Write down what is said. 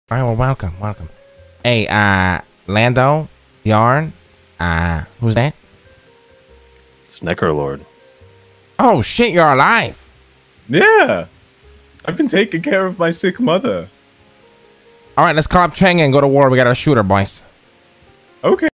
All right, well, welcome. Hey, Lando, Bjorn, who's that? It's Necrolord. Oh shit, you're alive. Yeah, I've been taking care of my sick mother. All right, let's call up Chang and go to war. We gotta shoot her, boys. Okay.